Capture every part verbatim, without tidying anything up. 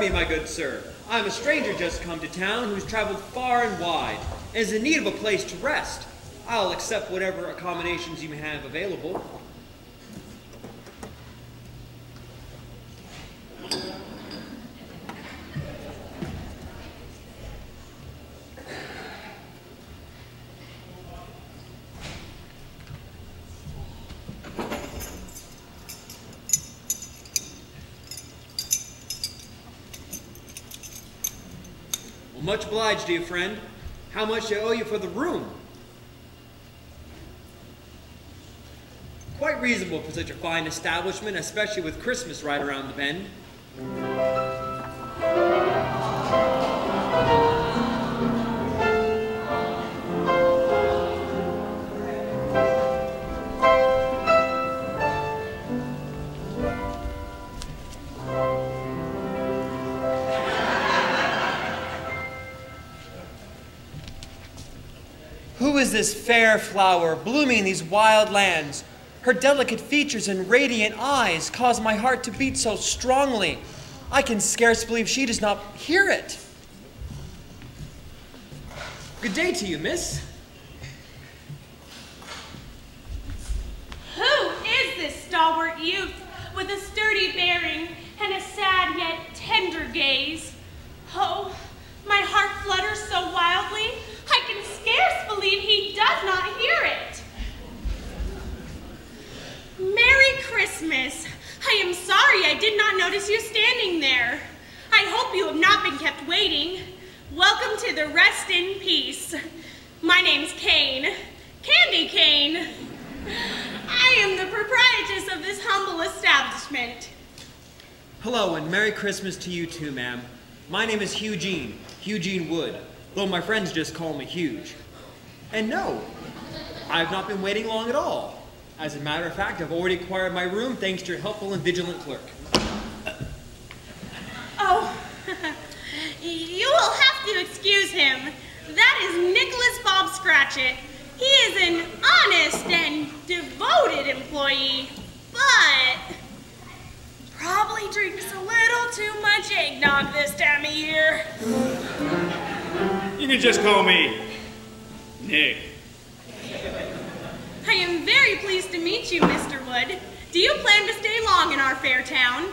me, my good sir. I'm a stranger just come to town who's traveled far and wide and is in need of a place to rest. I'll accept whatever accommodations you may have available. Much obliged, dear friend. How much do I owe you for the room? Quite reasonable for such a fine establishment, especially with Christmas right around the bend. Who is this fair flower blooming in these wild lands? Her delicate features and radiant eyes cause my heart to beat so strongly. I can scarce believe she does not hear it. Good day to you, miss. Who is this stalwart youth with a sturdy bearing and a sad yet tender gaze? Oh, my heart flutters so wildly, I can scarce believe he does not hear it. Merry Christmas. I am sorry I did not notice you standing there. I hope you have not been kept waiting. Welcome to the Rest in Peace. My name's Kane, Candy Kane. I am the proprietress of this humble establishment. Hello, and Merry Christmas to you too, ma'am. My name is Hugene, Hugene Wood, though my friends just call me Huge. And no, I've not been waiting long at all. As a matter of fact, I've already acquired my room thanks to your helpful and vigilant clerk. Oh, you will have to excuse him. That is Nicolas Bob Scratchit. He is an honest and devoted employee, but probably drinks a little too much eggnog this time of year. You can just call me Nick. I am very pleased to meet you, Mister Wood. Do you plan to stay long in our fair town?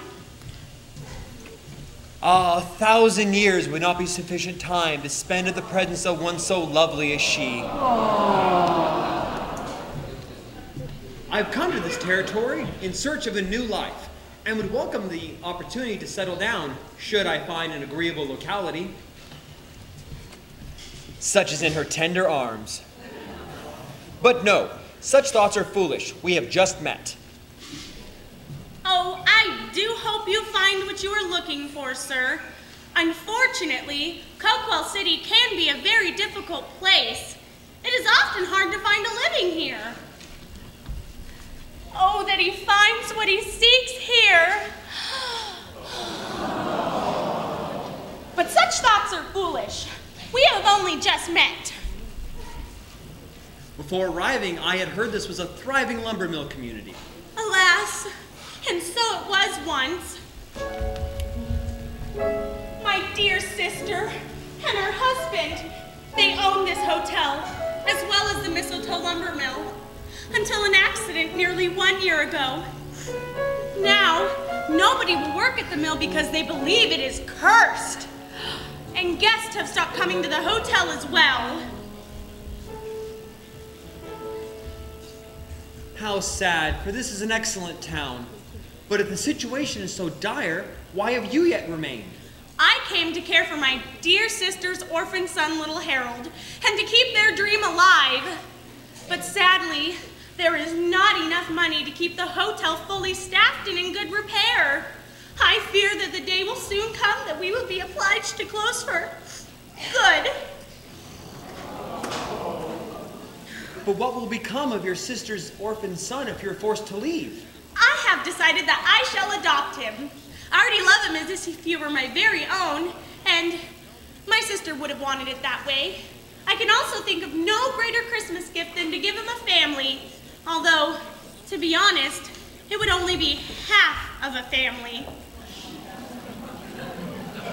Ah, a thousand years would not be sufficient time to spend in the presence of one so lovely as she. Aww. I've come to this territory in search of a new life and would welcome the opportunity to settle down should I find an agreeable locality. Such as in her tender arms. But no, such thoughts are foolish. We have just met. Oh, I do hope you find what you are looking for, sir. Unfortunately, Coquille City can be a very difficult place. It is often hard to find a living here. Oh, that he finds what he seeks here. But such thoughts are foolish. We have only just met. Before arriving, I had heard this was a thriving lumber mill community. Alas, and so it was once. My dear sister and her husband, they owned this hotel, as well as the Mistletoe Lumber Mill, until an accident nearly one year ago. Now, nobody will work at the mill because they believe it is cursed. And guests have stopped coming to the hotel as well. How sad, for this is an excellent town. But if the situation is so dire, why have you yet remained? I came to care for my dear sister's orphan son, little Harold, and to keep their dream alive. But sadly, there is not enough money to keep the hotel fully staffed and in good repair. I fear that the day will soon come that we will be obliged to close for good. But what will become of your sister's orphan son if you're forced to leave? I have decided that I shall adopt him. I already love him as if he were my very own, and my sister would have wanted it that way. I can also think of no greater Christmas gift than to give him a family, although, to be honest, it would only be half of a family.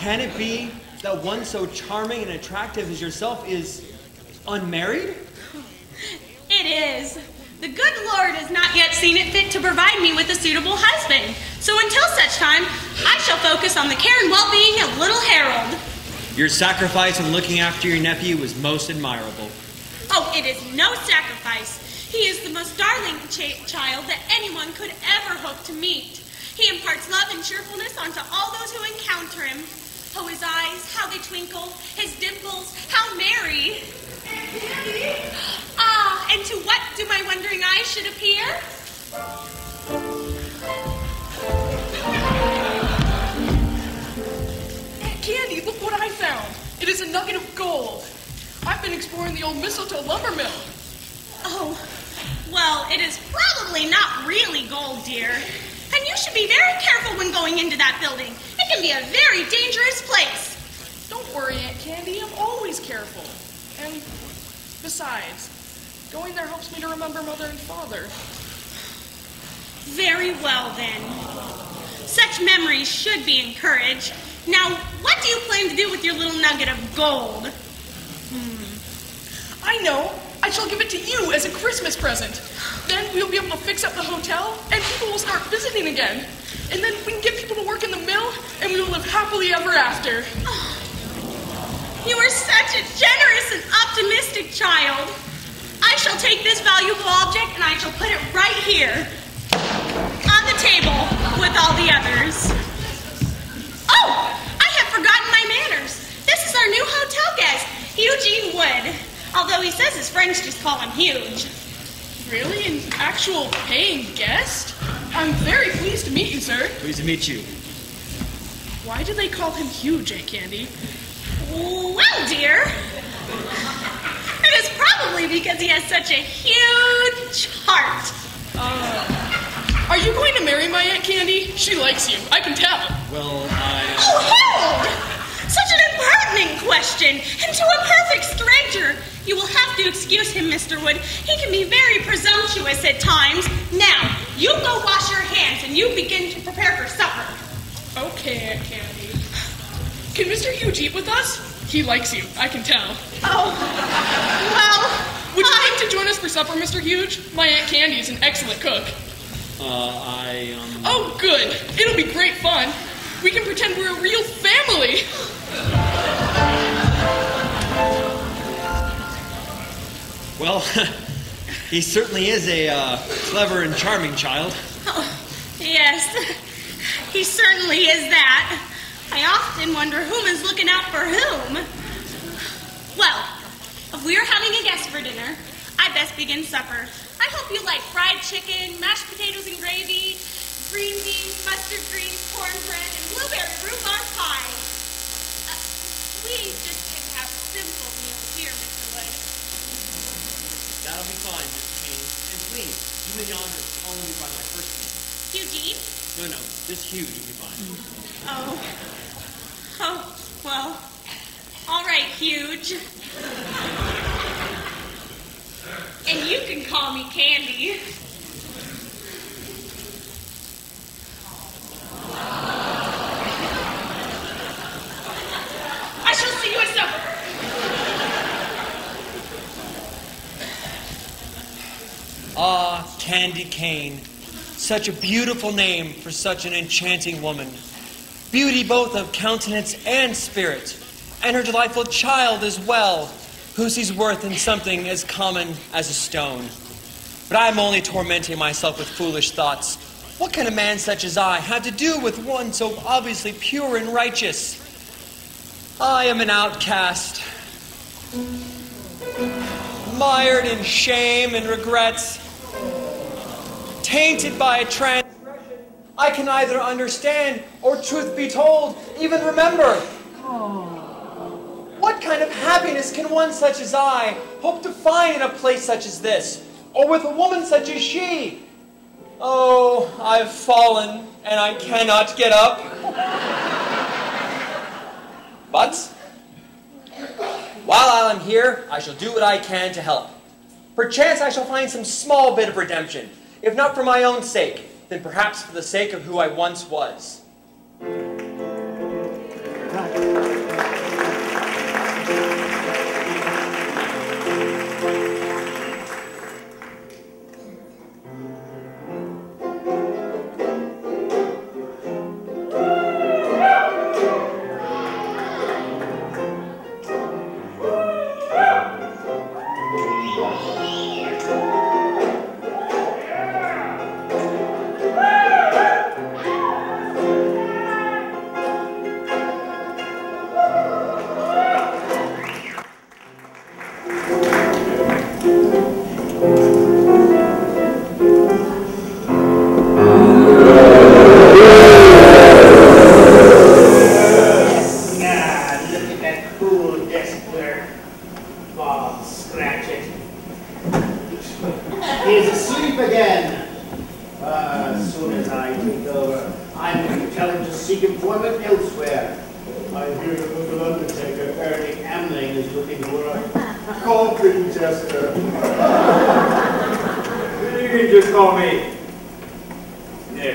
can it be that one so charming and attractive as yourself is unmarried? It is. The good Lord has not yet seen it fit to provide me with a suitable husband. So until such time, I shall focus on the care and well-being of little Harold. Your sacrifice in looking after your nephew was most admirable. Oh, it is no sacrifice. He is the most darling ch child that anyone could ever hope to meet. He imparts love and cheerfulness onto all those who encounter him. Oh, his eyes, how they twinkle, his dimples, how merry. Ah, and to what do my wondering eyes should appear? Aunt Candy, look what I found. It is a nugget of gold. I've been exploring the old mistletoe lumber mill. Oh, well, it is probably not really gold, dear. And you should be very careful when going into that building. It can be a very dangerous place. Don't worry, Aunt Candy. I'm always careful. And besides, going there helps me to remember Mother and Father. Very well, then. Such memories should be encouraged. Now, what do you plan to do with your little nugget of gold? Hmm. I know. I shall give it to you as a Christmas present. Then we'll be able to fix up the hotel, and people will start visiting again. And then we can get people to work in the mill, and we will live happily ever after. Oh, you are such a generous and optimistic child. I shall take this valuable object, and I shall put it right here, on the table, with all the others. Oh, I have forgotten my manners. This is our new hotel guest, Hugene Wood. Although he says his friends just call him Huge. Really? An actual paying guest? I'm very pleased to meet you, sir. Pleased to meet you. Why do they call him Huge, Aunt Candy? Well, dear, it is probably because he has such a huge heart. Uh, are you going to marry my Aunt Candy? She likes you. I can tell. Well, I... Oh, Harold! Such an impertinent question, and to a perfect stranger. You will have to excuse him, Mister Wood. He can be very presumptuous at times. Now, you go wash your hands and you begin to prepare for supper. Okay, Aunt Candy. Can Mister Huge eat with us? He likes you, I can tell. Oh, well... Would you I... like to join us for supper, Mister Huge? My Aunt Candy is an excellent cook. Uh, I, um... Oh, good. It'll be great fun. We can pretend we're a real family. Well, he certainly is a uh, clever and charming child. Oh, yes, he certainly is that. I often wonder whom is looking out for whom. Well, if we are having a guest for dinner, I'd best begin supper. I hope you like fried chicken, mashed potatoes and gravy, green beans, mustard greens, cornbread, and blueberry rhubarb pie. Uh, we just can have simple meals here, Mister Wood. That'll be fine, Miss Kane. And please, do me the honor of calling me by my first name. Eugene? No, no, just Hugh will be fine. Oh. Oh, well, all right, Huge. And you can call me Candy. I shall see you at supper. Ah, Candy Kane. Such a beautiful name for such an enchanting woman. Beauty both of countenance and spirit, and her delightful child as well, who sees worth in something as common as a stone. But I am only tormenting myself with foolish thoughts. What can a man such as I have to do with one so obviously pure and righteous? I am an outcast, mired in shame and regrets, tainted by a transgression I can neither understand or, truth be told, even remember. What kind of happiness can one such as I hope to find in a place such as this, or with a woman such as she? Oh, I've fallen, and I cannot get up. But, while I am here, I shall do what I can to help. Perchance I shall find some small bit of redemption, if not for my own sake, then perhaps for the sake of who I once was. employment elsewhere. I hear the local undertaker, Ernie Amling, is looking for a concrete tester. You can just call me Nick.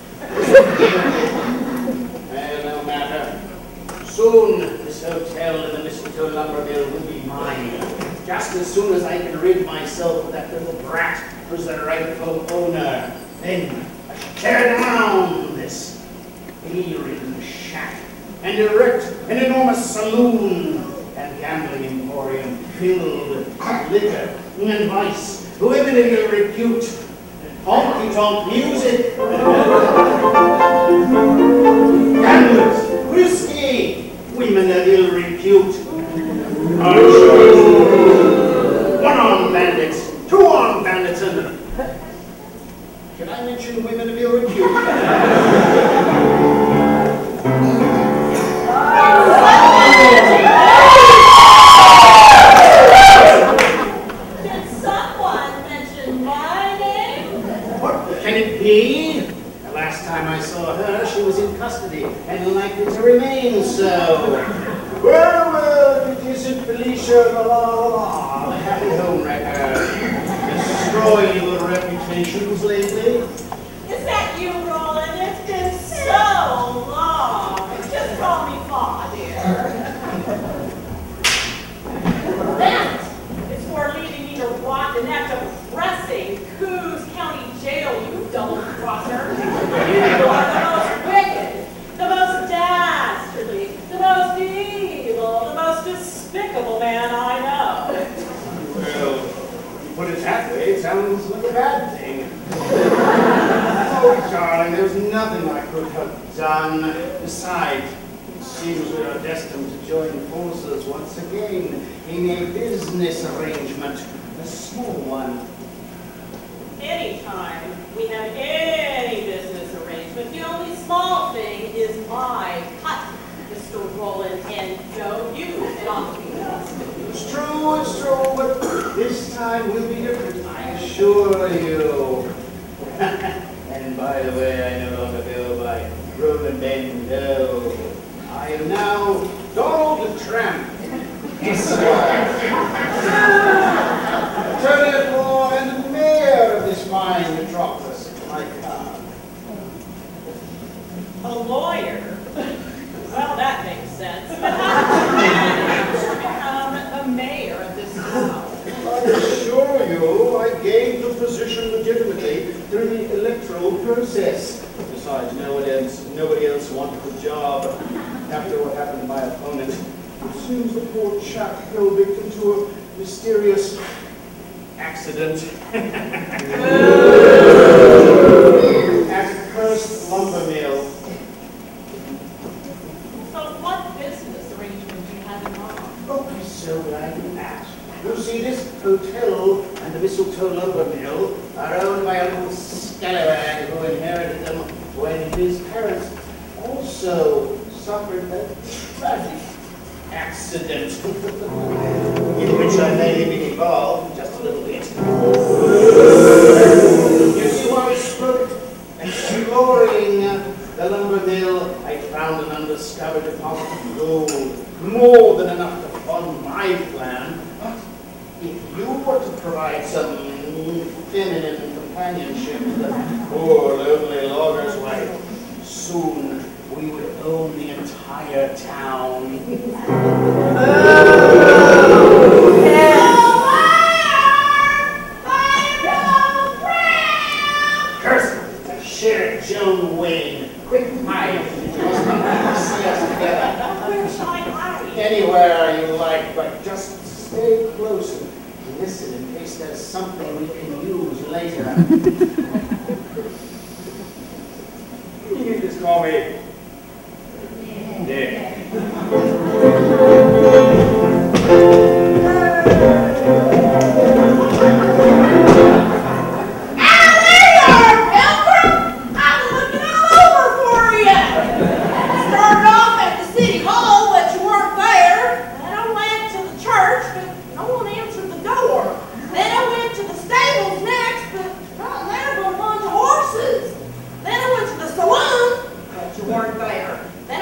Well, no matter. Soon this hotel in the mistletoe lumber mill will be mine. Just as soon as I can rid myself of that little brat who's the rightful owner. Then I shall tear down this alien shack and erect an enormous saloon and gambling emporium filled with liquor and vice, women in ill repute, honky-tonk music, gamblers, whiskey, women of ill repute. I show one-armed bandits, two-armed bandits, and can I mention women of ill repute? Did someone mention my name? What can it be? The last time I saw her, she was in custody and likely to remain so. Well, well, it isn't Falecia, LaLaLaLa, the happy homewrecker, destroying your reputations lately. Is that you, Roland? It's been so long. Just call me Pa, dear. That is for leaving me to rot in that depressing Coos County jail, you double-crosser. You are the most wicked, the most dastardly, the most evil, the most despicable man I know. Well, you put it that way, it sounds like a bad thing. Oh, darling, there's nothing I could have done. Besides, it seems we are destined to join forces once again in a business arrangement, a small one. Anytime we have any business arrangement, the only small thing is my cut, Mister Roland and Joan. You not me. It's true, it's true, but this time will be different, I assure you. And by the way, I no longer go by Roland Bendo. I am now Donald the Tramp, Esquire, attorney for and mayor of this fine metropolis. I come. A lawyer? Well, that makes sense. But how did you manage to become the mayor of this town? I assure you, I gained the position legitimately through the electoral process. Besides, no one else, nobody else wanted the job after what happened to my opponent. It seems the poor chap fell victim to a mysterious accident at the cursed lumber mill. So what business arrangement do you have in mind? Oh, I'm so glad you asked. You see, this hotel and the mistletoe lumber mill are owned by a little scallywag who inherited them when his parents also suffered a tragic accident in which I made him involved just a little bit. You see, while I spoke exploring the lumber mill, I found an undiscovered deposit of gold, more than enough to fund my plan. But if you were to provide some feminine companionship to the poor, lonely logger's wife, soon we would own the entire town. Curse it! Sheriff Joan Wayne. Quick fire. See us together. Where shall I hide? Anywhere you like, but just stay close and listen in case there's something we can use later. You can just call me Nick. Then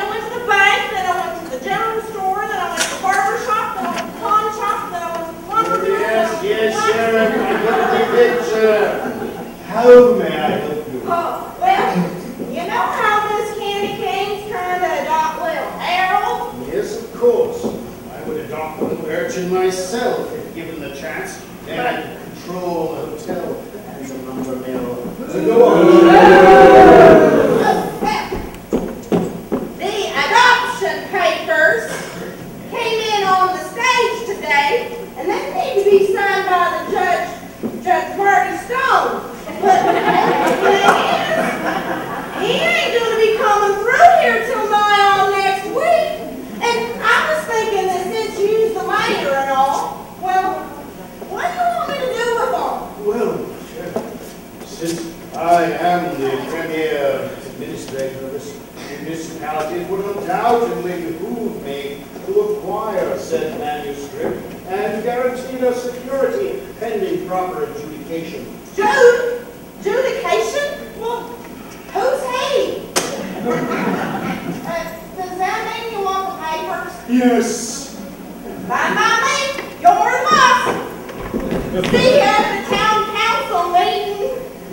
urchin myself, if given the chance. Then I'd control the hotel and the lumber mill. Go on. The adoption papers came in on the stage today, and they need to be signed by the judge, Judge Marty Stone. But the thing is, he ain't going to be coming through here till nigh on next week. And I was thinking that since you use the mayor and all, well, what do you want me to do with them? Well, since I am the premier administrator of this municipality, it would undoubtedly behoove me to acquire said manuscript and guarantee their security pending proper adjudication. Jude? Adjudication? Well, who's he? uh, does that mean you want the papers? Yes. Fine by me. You're in luck. See you at the town council meeting.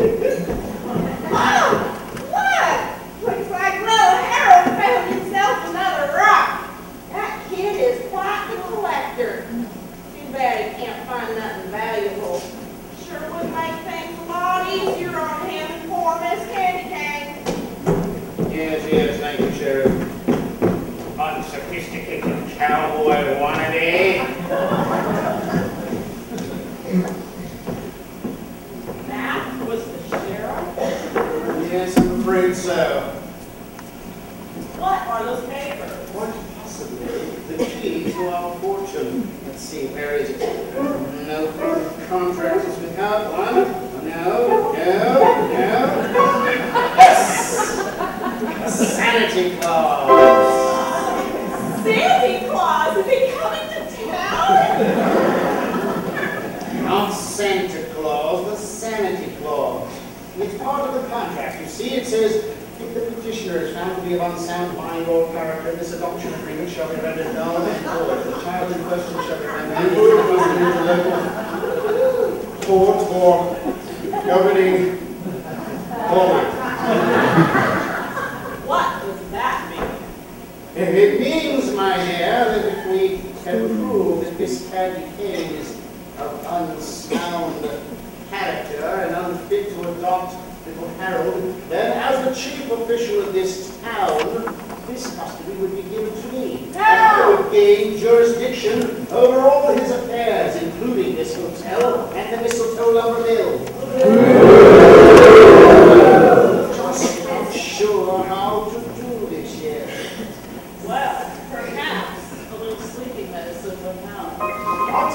Oh, look. Looks like little Harold found himself another rock. That kid is quite the collector. Too bad he can't find nothing valuable. Sure would make things a lot easier on him and poor Miss Candy Cane. Yes, yes, thank you, Sheriff. Unsophisticated cowboy wannabe. That was the sheriff? Yes, I'm afraid so. What are those papers? What possibly the key to our fortune? Let's see, where is it? No contract has been out. One. No, no, no. Yes! Sanity Claus. Santy Claus? Is he coming to town? Not Santa Claus, but Sanity Claus. It's part of the contract. You see, it says, if the petitioner is found to be of unsound mind or character, this adoption agreement shall be rendered null and void. The child in question shall be rendered into local court for governing body. What does that mean? It means, my dear, that if we can prove that Miss Candy Kane is of unsound character and unfit to adopt little Harold, then as the chief official of this town, this custody would be given to me. And I would gain jurisdiction over all his affairs, including this hotel and the mistletoe lumber mill. Just not sure how to do this yet. Well, perhaps a little sleeping medicine would help. What?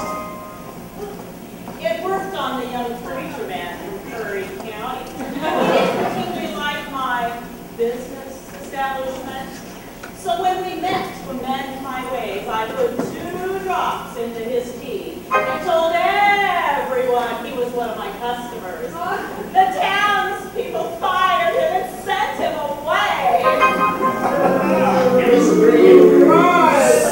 It worked on the young preacher man from Curry County. He didn't particularly like my business establishment. So when we met to amend my ways, I put two drops into his tea and told everyone he was one of my customers. The townspeople fired him and sent him away. History cries!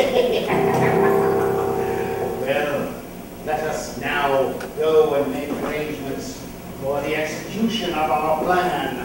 Well, let us now go and make arrangements for the execution of our plan.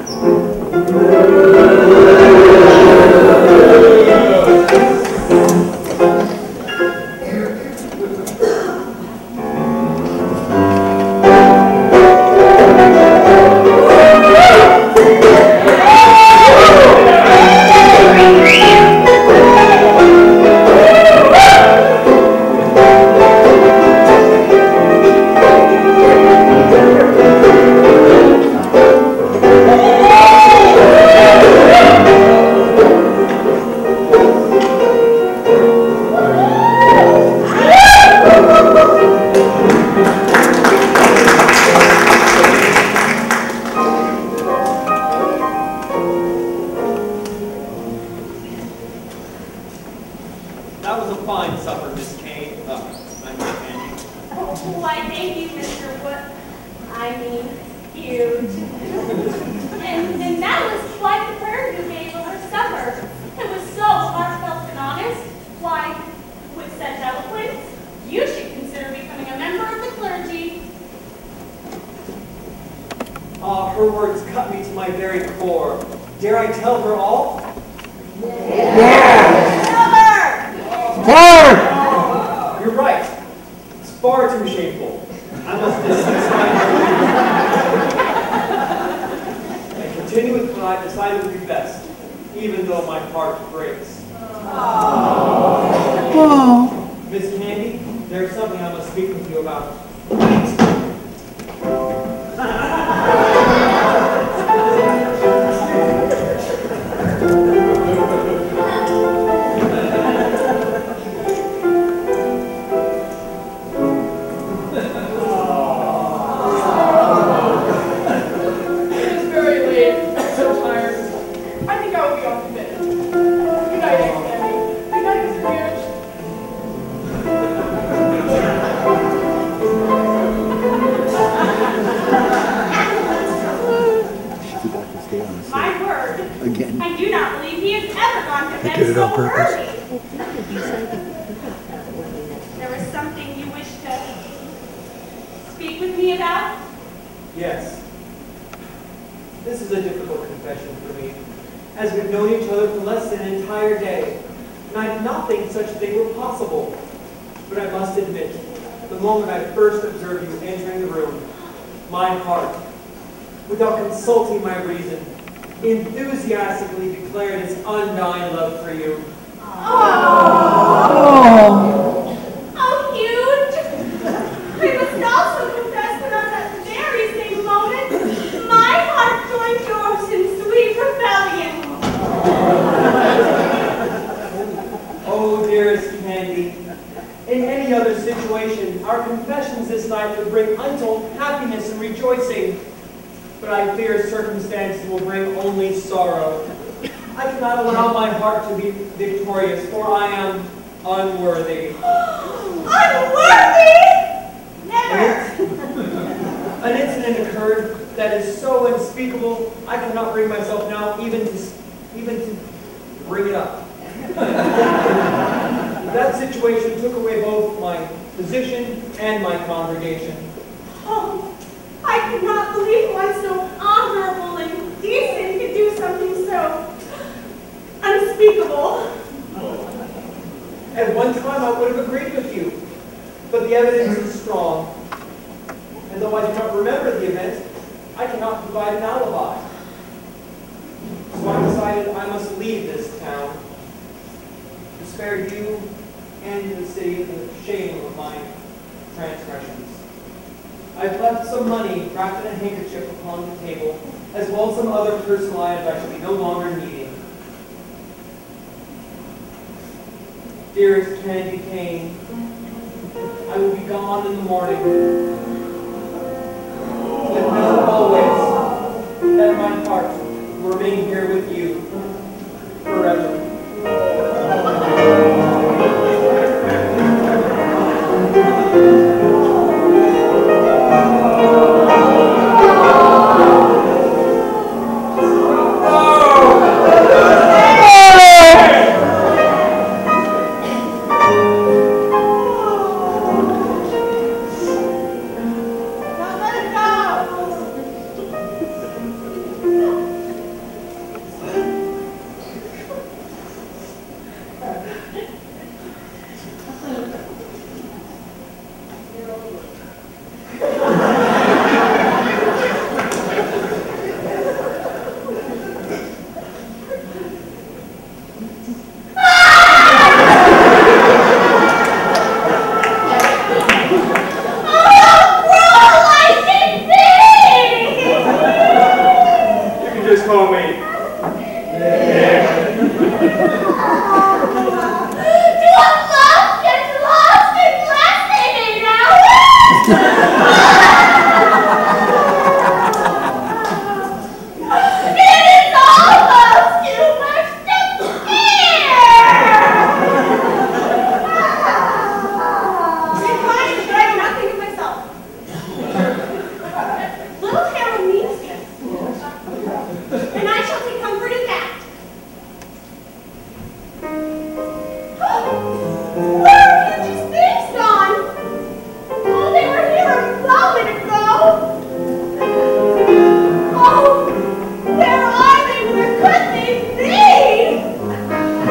far too shameful. I must dismiss my and continue with what I decided would be best, even though my heart breaks. Oh. Miss Candy, there's something I must speak with you about. Consulting my reason, enthusiastically declared its undying love for you. Oh, oh, huge! I must also confess that at that very same moment, my heart joined yours in sweet rebellion. Oh, dearest Candy, in any other situation, our confessions this night would bring untold happiness and rejoicing. But I fear circumstances will bring only sorrow. I cannot allow my heart to be victorious, for I am unworthy. Unworthy? Never! An incident occurred that is so unspeakable, I cannot bring myself now even to, even to bring it up. That situation took away both my position and my congregation. Oh. I could not believe one so honorable and decent could do something so unspeakable. At one time I would have agreed with you, but the evidence is strong. And though I do not remember the event, I cannot provide an alibi. So I decided I must leave this town to spare you and the city the shame of my transgressions. I've left some money wrapped in a handkerchief upon the table, as well as some other personal items I shall be no longer needing. Dearest Candy Kane, I will be gone in the morning. But know always that my heart will remain here with you forever.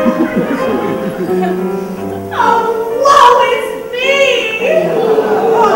Oh, woe is me!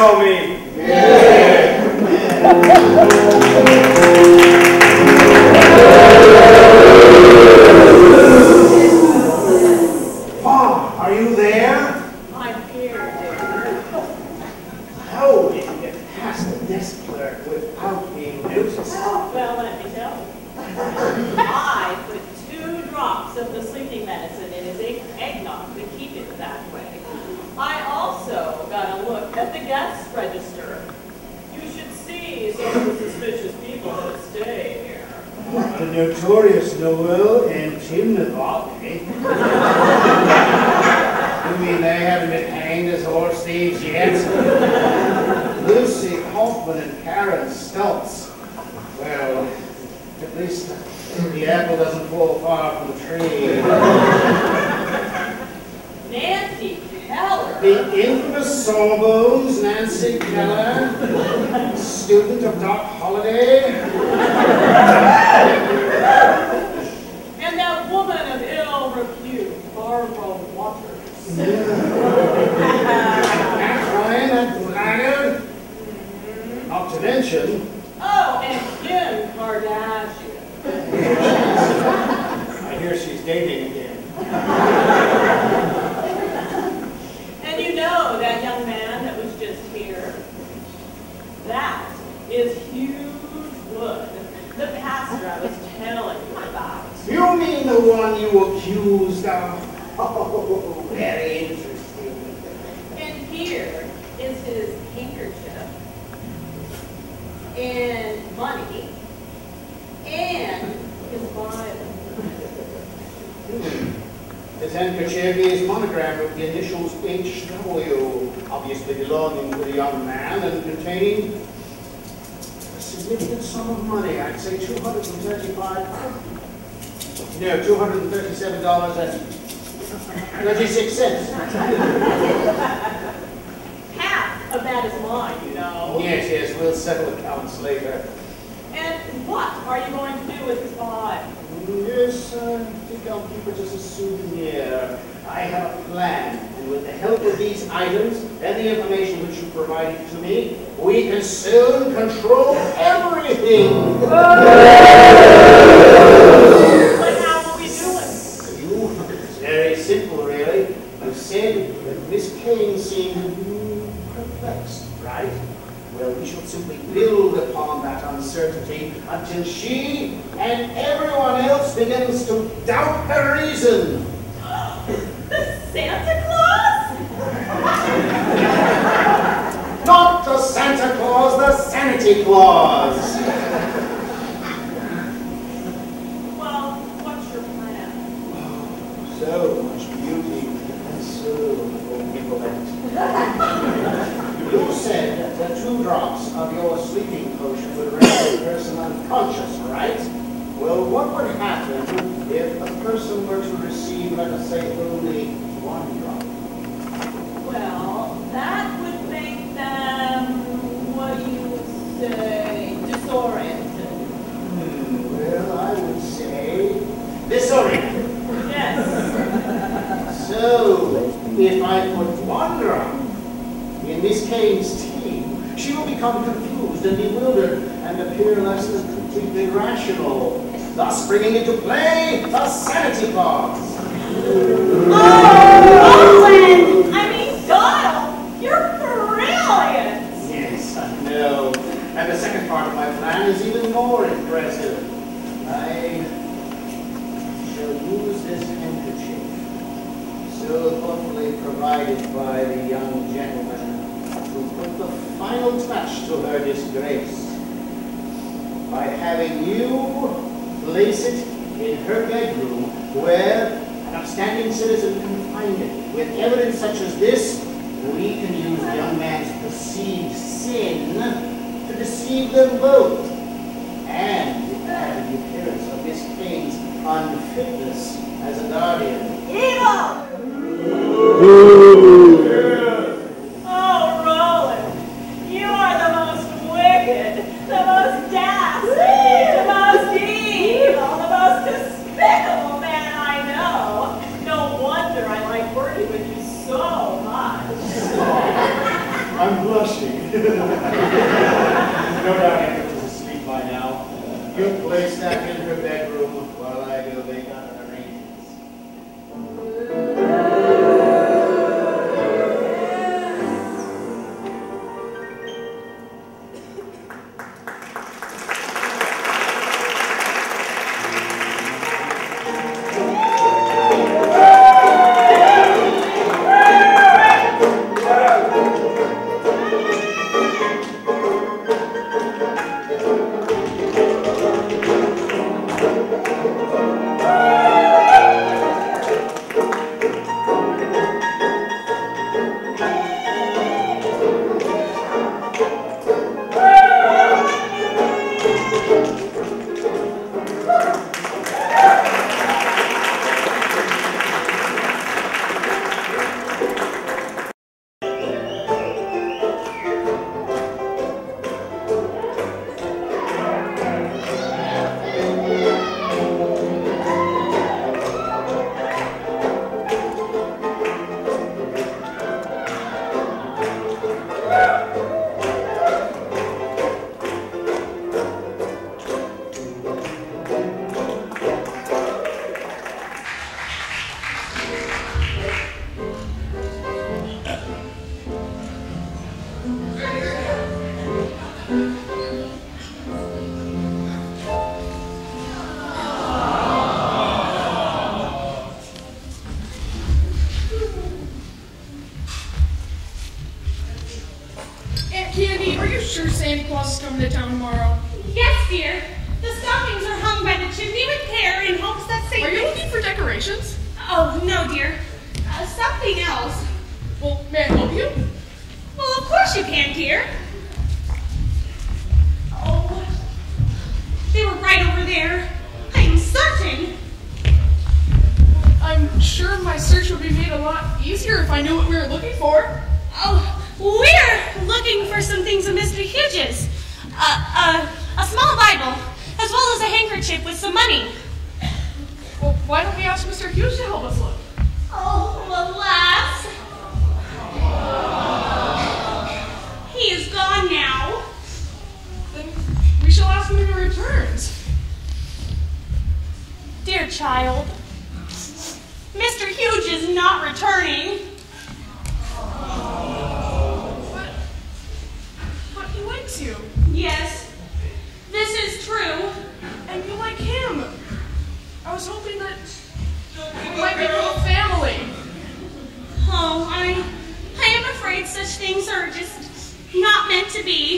show me. Pa, are you there? I'm here, dear. How did you get past the desk clerk without being noticed? Well, let me tell you. I put two drops of the sleeping medicine in his egg eggnog to keep it that way. I also got a look at the guest register. You should see some of the suspicious people that stay here. The notorious Noel and Tim Novotny. You mean they haven't been hanged as horse thieves yet? Lucy Hoffman and Karen Stultz. Well, at least the apple doesn't fall far from the tree. Nancy Keeler. The infamous Sawbones Nancy Keeler, student of Doc Holliday. And that woman of ill repute, Barbara Waters. That's Ryan, that blackguard. Not to mention. Oh, and Kim Kardashian. I hear she's dating again. And you know that young man that was just here? That is Hugh Wood, the pastor I was telling you about. You mean the one you accused of? Oh, very interesting. And here is his handkerchief, and money, and his Bible. His handkerchief is monogrammed with the initials H W, obviously belonging to the young man and containing a significant sum of money. I'd say two hundred thirty-five dollars. No, two hundred thirty-seven dollars and thirty-six cents. Half of that is mine, you know. Yes, yes, we'll settle accounts later. And what are you going to do with his Bible? Yes, uh, I think I'll keep it as a souvenir. I have a plan, and with the help of these items and the information which you provided to me, we can soon control everything. But how will we do it? You, it's very simple, really. You said that Miss Kane seemed perplexed, right? Well, we shall simply build upon that uncertainty until she and everyone else begins to doubt her reason. The Santa Claus? Not the Santa Claus, the Sanity Claus. Well, what's your plan? So much beauty and so little Nicolas. You said that two drops of your sleeping potion would render a person unconscious, right? Well, what would happen if a person were to receive, let us say, only one drop? Well, that would make them, what do you say, disoriented. Hmm, well, I would say disoriented. Yes. So, if I put one drop in Miss Kane's tea, she will become confused and bewildered and appear less than completely rational, thus bringing into play the Sanity Claus. Oh, Roland! I mean, Donald, you're brilliant! Yes, I know. And the second part of my plan is even more impressive. I shall use this handkerchief, so thoughtfully provided by the young gentleman, to put the final touch to her disgrace by having you place it in her bedroom where an upstanding citizen can find it. With evidence such as this, we can use the young man's perceived sin to deceive them both. And it had the appearance of Miss Kane's unfitness as a guardian. Evil! Oh, Roland, you are the most wicked, the most dastardly, the most evil, the most despicable man I know. No wonder I like working with you so much. I'm blushing. No doubt Kendra is asleep by now. You place that in her bedroom while I go make other arrangements. Sanity Claus is coming to town tomorrow? Yes, dear. The stockings are hung by the chimney with care in hopes that Saint... Are you looking for decorations? Oh, no, dear. Uh, something else. Well, may I help you? Well, of course you can, dear. Oh, they were right over there. I am certain. I'm sure my search would be made a lot easier if I knew what we were looking for. Oh, we're looking for some things of Mister Huge's. Uh, uh, a small Bible, as well as a handkerchief with some money. Well, why don't we ask Mister Huge to help us look? Oh, alas. He is gone now. Then we shall ask him when he returns. Dear child, Mister Huge is not returning. But, but he likes you. Yes, this is true. And you like him. I was hoping that we might become a family. Oh, I, I am afraid such things are just not meant to be.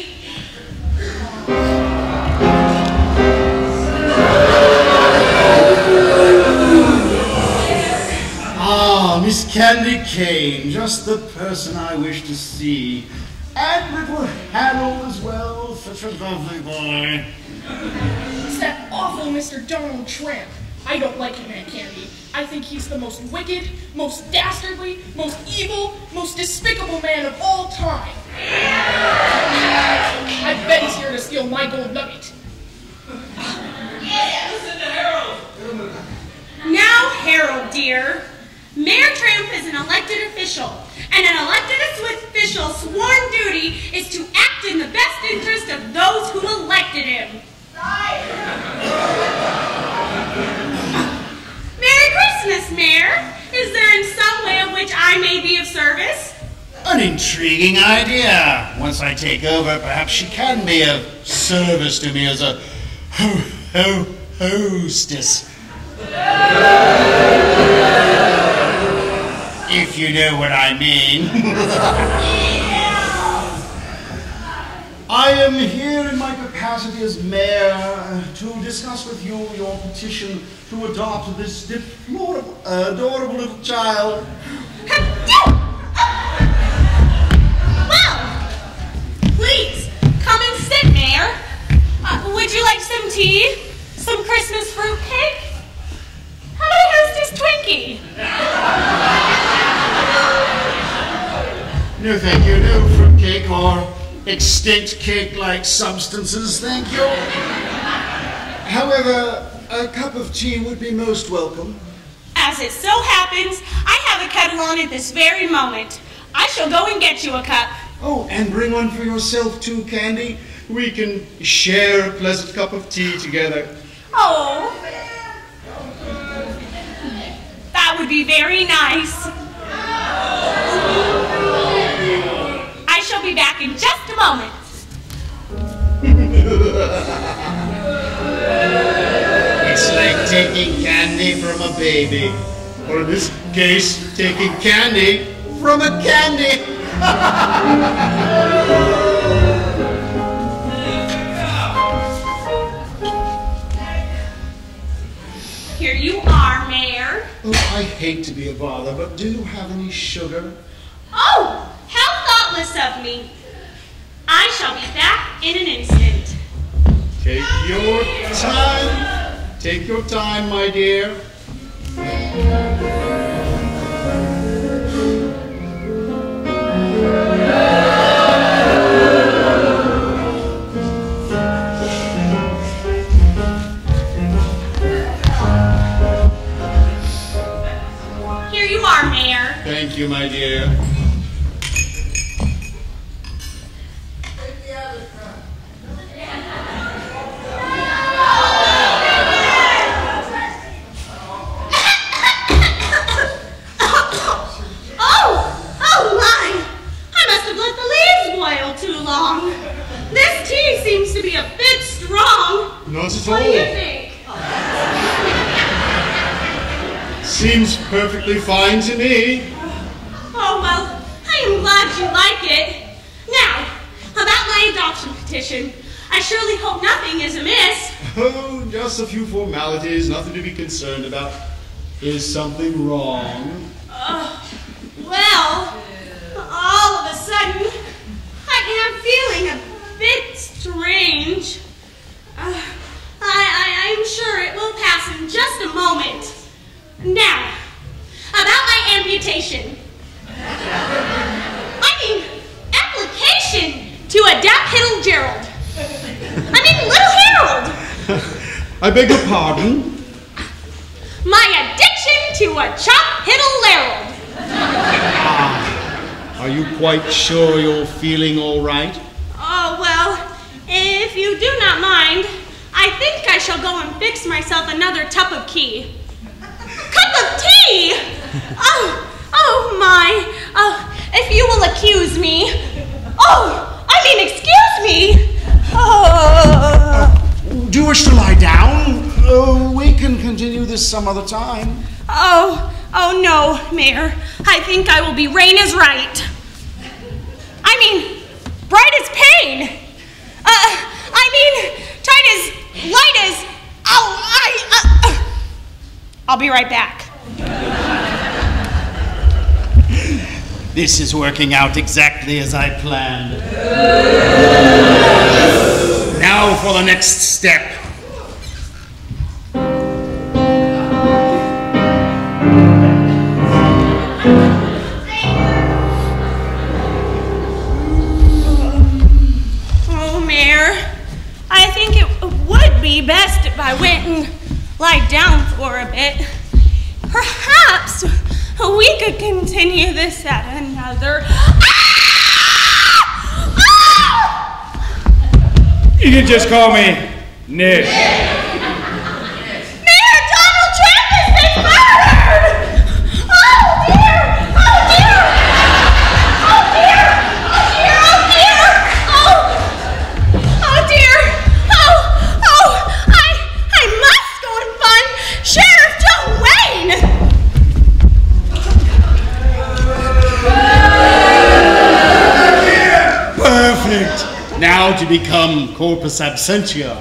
Ah, Miss Candy Kane, just the person I wish to see. And little Harold as well, such a lovely boy. It's that awful Mister Donald Tramp. I don't like him, Aunt Candy. I think he's the most wicked, most dastardly, most evil, most despicable man of all time. I bet he's here to steal my gold nugget. Yeah, listen to Harold. Now, Harold, dear, Mayor Tramp is an elected official, and an elected official's sworn duty is to act in the best interest of those who elected him. Merry Christmas, Mayor. Is there in some way of which I may be of service? An intriguing idea. Once I take over, perhaps she can be of service to me as a ho ho hostess. If you know what I mean. I am here in my capacity as mayor to discuss with you your petition to adopt this deplorable, adorable little child. Well, please, come and sit, Mayor. Uh, would you like some tea? Some Christmas fruit cake? How about a Hostess Twinkie? No, thank you. No fruitcake or extinct cake-like substances, thank you. However, a cup of tea would be most welcome. As it so happens, I have a kettle on at this very moment. I shall go and get you a cup. Oh, and bring one for yourself too, Candy. We can share a pleasant cup of tea together. Oh, that would be very nice. I shall be back in just a moment. It's like taking candy from a baby. Or in this case, taking candy from a candy. Here you are, Mayor. Oh, I hate to be a bother, but do you have any sugar? Oh, how thoughtless of me. I shall be back in an instant. Take your time. Take your time, my dear. Here you are, Mayor. Thank you, my dear. Not at all. What do you think? Seems perfectly fine to me. Oh, well, I am glad you like it. Now, about my adoption petition. I surely hope nothing is amiss. Oh, just a few formalities, nothing to be concerned about. Is something wrong? Uh, well, all of a sudden, I am feeling a bit strange. Uh, I, I, I'm sure it will pass in just a moment. Now, about my amputation. I mean, application to adopt Little Gerald. I mean, Little Harold. I beg your pardon? My addiction to a chop Hiddle Harold. Ah, are you quite sure you're feeling all right? Oh, well, if you do not mind, I think I shall go and fix myself another cup of tea. Cup of tea? Oh, oh my. Oh, if you will accuse me. Oh, I mean, excuse me. Oh. Do you wish to lie down? Uh, we can continue this some other time. Oh, oh no, Mayor. I think I will be rain is right. I mean, bright as pain. Uh, I mean, tight as light as. Oh, I. Uh, uh. I'll be right back. This is working out exactly as I planned. Now for the next step. Oh, Mayor, I think it would be best if I went and lied down for a bit. Perhaps we could continue this at another. You can just call me Nick. Mayor Donald Tramp has been murdered! Oh dear! Oh dear! Oh dear! Oh dear! Oh dear! Oh! Oh dear! Oh! Oh! I I must go and find Sheriff Joan Wayne! Perfect. Now to become corpus absentia.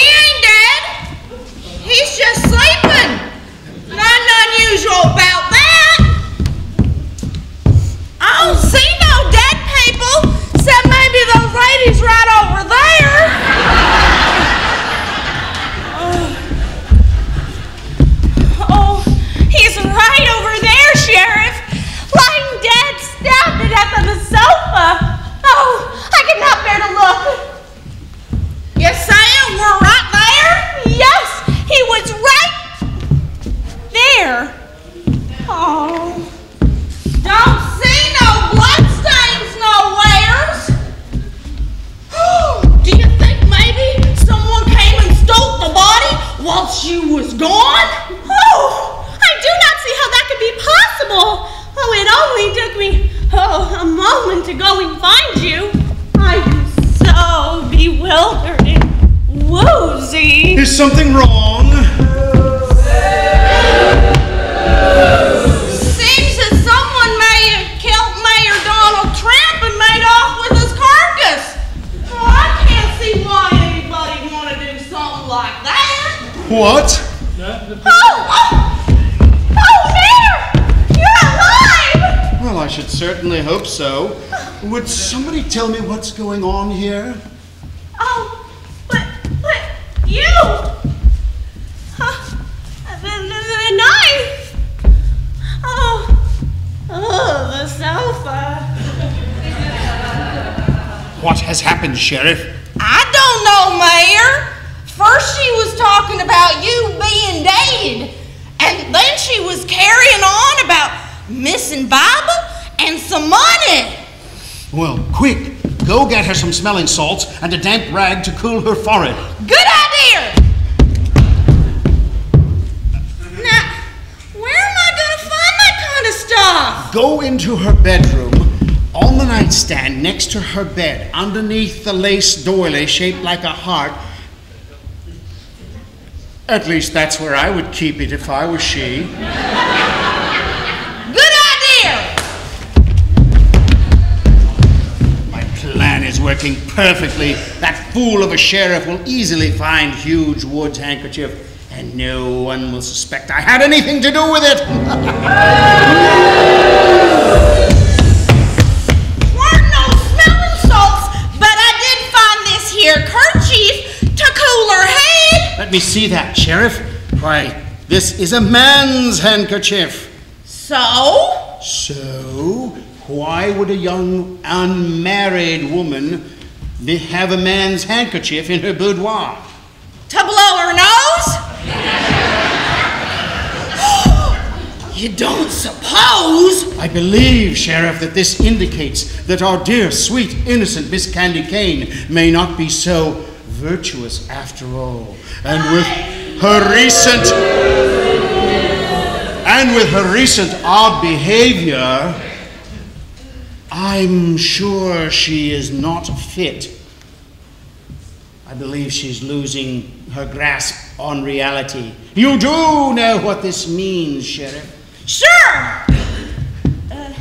He's just sleeping. Nothing unusual about that. Is something wrong? Seems that someone may have killed Mayor Donald Tramp and made off with his carcass. Oh, I can't see why anybody want to do something like that. What? Oh, oh, oh, Mayor, you're alive. Well, I should certainly hope so. Would somebody tell me what's going on here? Oh, but, but you. Huh, the, the, the knife. Oh, oh, the sofa. What has happened, Sheriff? I don't know, Mayor. First she was talking about you being dead, and then she was carrying on about missing Bible and some money. Well, quick, go get her some smelling salts and a damp rag to cool her forehead. Good idea. Now, where am I going to find that kind of stuff? Go into her bedroom, on the nightstand next to her bed, underneath the lace doily shaped like a heart. At least that's where I would keep it if I was she. Good idea. My plan is working perfectly. That fool of a sheriff will easily find Huge Wood's handkerchief, and no one will suspect I had anything to do with it. Weren't no smelling salts, but I did find this here kerchief to cool her head. Let me see that, Sheriff. Why, this is a man's handkerchief. So? So, why would a young unmarried woman be- have a man's handkerchief in her boudoir? To blow her nose? You don't suppose? I believe, Sheriff, that this indicates that our dear, sweet, innocent Miss Candy Kane may not be so virtuous after all. And with her recent and with her recent odd behavior, I'm sure she is not fit. I believe she's losing her grasp on reality. You do know what this means, Sheriff? Sure. Uh,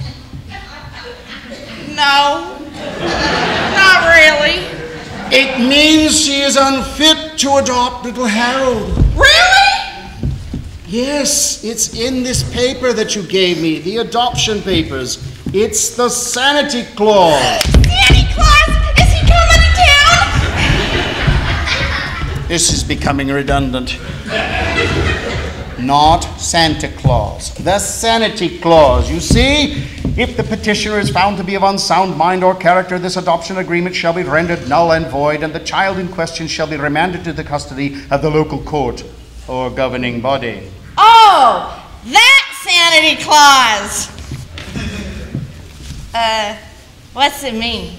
no. Not really. It means she is unfit to adopt little Harold. Really? Yes, it's in this paper that you gave me, the adoption papers. It's the Sanity Claus. Sanity Claus? Is he coming to town? This is becoming redundant. Not Santa Claus, the Sanity Claus. You see, if the petitioner is found to be of unsound mind or character, this adoption agreement shall be rendered null and void, and the child in question shall be remanded to the custody of the local court or governing body. Oh, that Sanity Claus. Uh, what's it mean?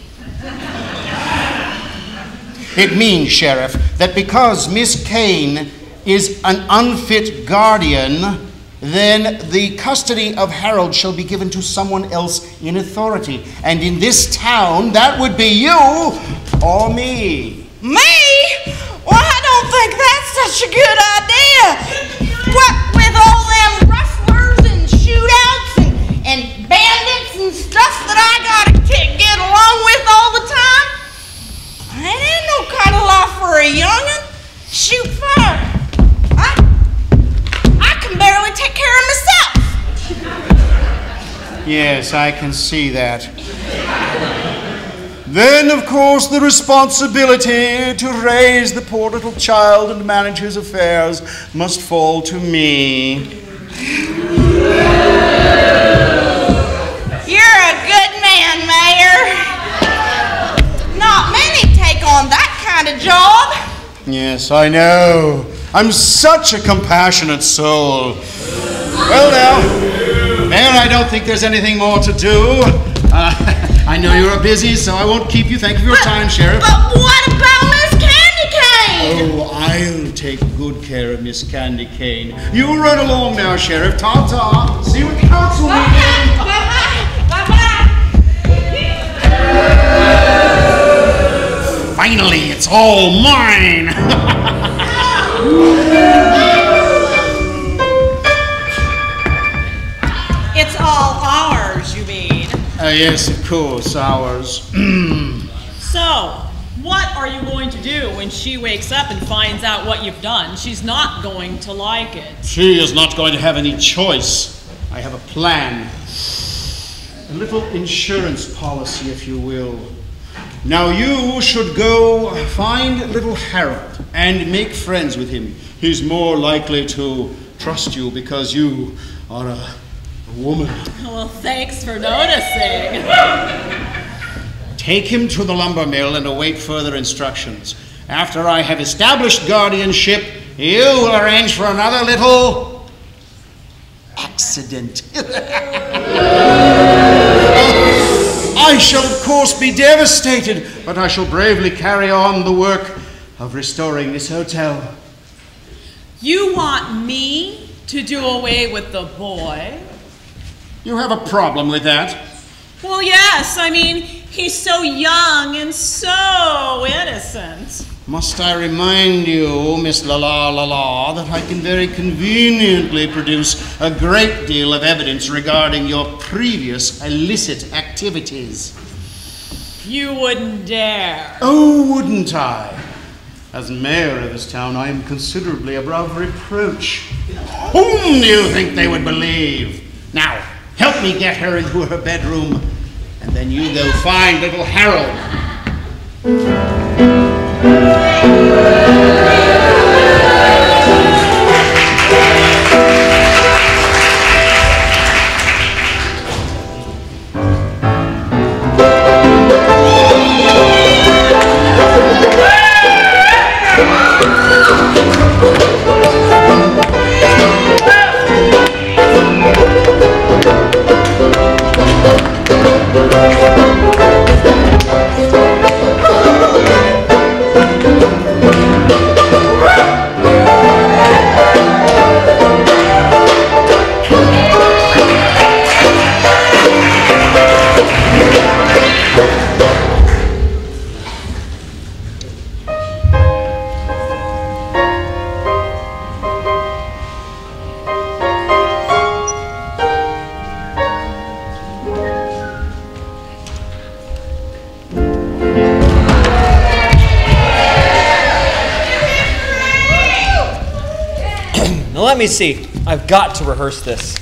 It means, Sheriff, that because Miss Kane is an unfit guardian, then the custody of Harold shall be given to someone else in authority. And in this town, that would be you or me. Me? Well, I don't think that's such a good idea. What with all them rustlers and shootouts and, and bandits and stuff that I gotta get, get along with all the time? It ain't no kind of life for a young'un. Shoot fire. I, I can barely take care of myself. Yes, I can see that. Then, of course, the responsibility to raise the poor little child and manage his affairs must fall to me. You're a good man, Mayor. Not many take on that kind of job. Yes, I know. I'm such a compassionate soul. Well now, Mayor, I don't think there's anything more to do. Uh, I know you're busy, so I won't keep you. Thank you for your But- time, Sheriff. But what about Miss Candy Cane? Oh, I'll take good care of Miss Candy Cane. You run along now, Sheriff. Ta-ta. See you at the council meeting. Bye-bye. Bye-bye. Finally, it's all mine. It's all ours, you mean? Uh, yes, of course, ours. So, what are you going to do when she wakes up and finds out what you've done? She's not going to like it. She is not going to have any choice. I have a plan. A little insurance policy, if you will. Now you should go find little Harold and make friends with him. He's more likely to trust you because you are a, a woman. Well, thanks for noticing. Take him to the lumber mill and await further instructions. After I have established guardianship, you will arrange for another little accident. I shall, of course, be devastated, but I shall bravely carry on the work of restoring this hotel. You want me to do away with the boy? You have a problem with that? Well, yes. I mean, he's so young and so innocent. Must I remind you, Miss LaLaLaLa, that I can very conveniently produce a great deal of evidence regarding your previous illicit activities. You wouldn't dare. Oh, wouldn't I? As mayor of this town, I am considerably above reproach. Whom do you think they would believe? Now, help me get her into her bedroom, and then you go find little Harold. Let me see. I've got to rehearse this.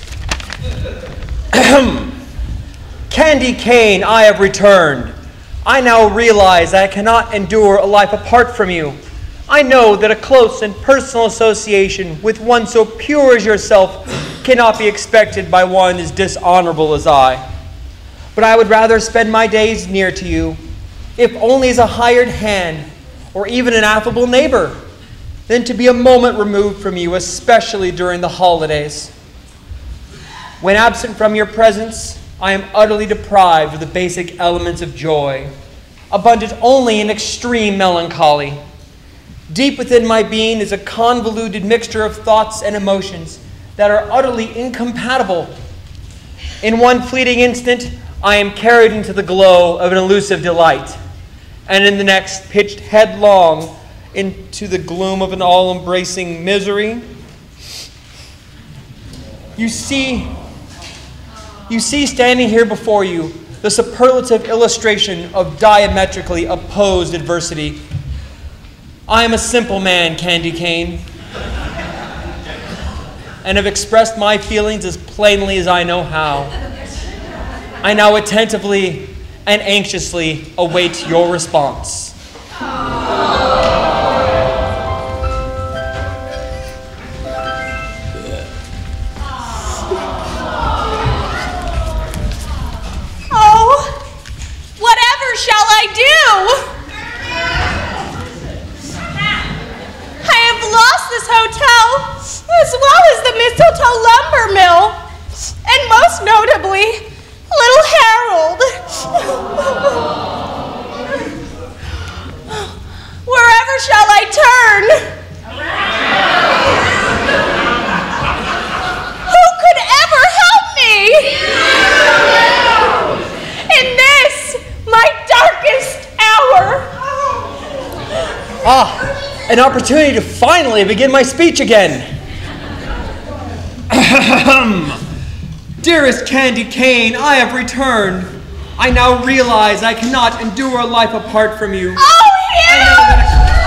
Candy Kane, I have returned. I now realize I cannot endure a life apart from you. I know that a close and personal association with one so pure as yourself cannot be expected by one as dishonorable as I. But I would rather spend my days near to you, if only as a hired hand or even an affable neighbor, than to be a moment removed from you, especially during the holidays. When absent from your presence, I am utterly deprived of the basic elements of joy, abundant only in extreme melancholy. Deep within my being is a convoluted mixture of thoughts and emotions that are utterly incompatible. In one fleeting instant, I am carried into the glow of an elusive delight, and in the next pitched headlong into the gloom of an all-embracing misery. You see, you see standing here before you the superlative illustration of diametrically opposed adversity. I am a simple man, Candy Kane, and have expressed my feelings as plainly as I know how. I now attentively and anxiously await your response. Shall I do? I have lost this hotel, as well as the mistletoe lumber mill, and most notably, little Harold. Wherever shall I turn? Who could ever help me? In this, my darkest hour. Ah, An opportunity to finally begin my speech again. Dearest Candy Kane, I have returned. I now realize I cannot endure a life apart from you. Oh, Hugh! I know that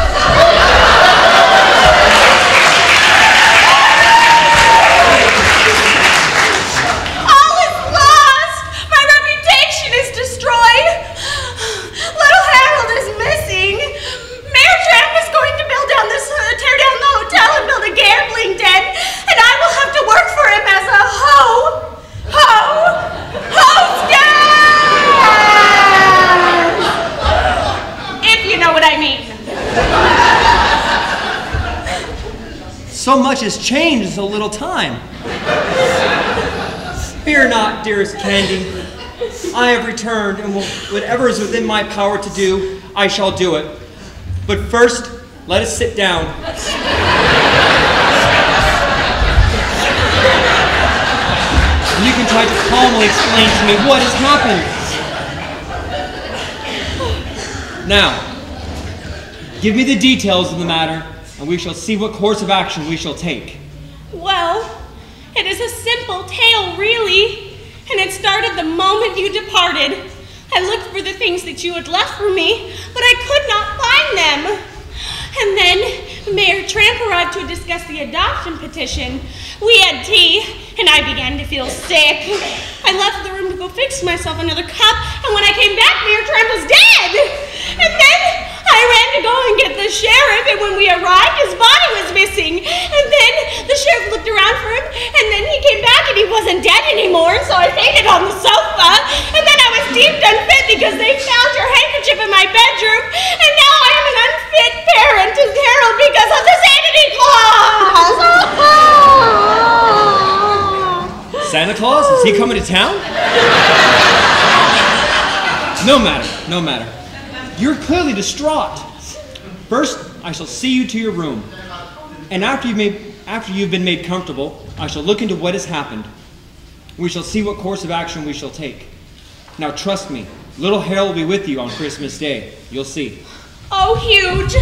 All is lost! My reputation is destroyed! Little Harold is missing! Mayor Tramp is going to build down this, uh, tear down the hotel and build a gambling den, and I will have to work for him as a hoe! Hoe! Hostess! If you know what I mean. so much has changed in so little time. Fear not, dearest Candy. I have returned, and will, whatever is within my power to do, I shall do it. But first, let us sit down. You can try to calmly explain to me what has happened. Now, give me the details of the matter, and we shall see what course of action we shall take. Well, it is a simple tale, really, and it started the moment you departed. I looked for the things that you had left for me, but I could not find them. And then Mayor Tramp arrived to discuss the adoption petition. We had tea, and I began to feel sick. I left the room to go fix myself another cup, and when I came back, Mayor Tramp was dead. And then I ran to go and get the sheriff, and when we arrived, his body was missing. And then the sheriff looked around for him, and then he came back, and he wasn't dead anymore, so I fainted on the sofa. And then I was deemed unfit because they found your handkerchief in my bedroom, and now I am an unfit parent to Harold because of the Sanity Claus! Santa Claus? Is he coming to town? No matter, no matter. You're clearly distraught. First, I shall see you to your room. And after you've, made, after you've been made comfortable, I shall look into what has happened. We shall see what course of action we shall take. Now trust me, little Harold will be with you on Christmas Day. You'll see. Oh, Huge.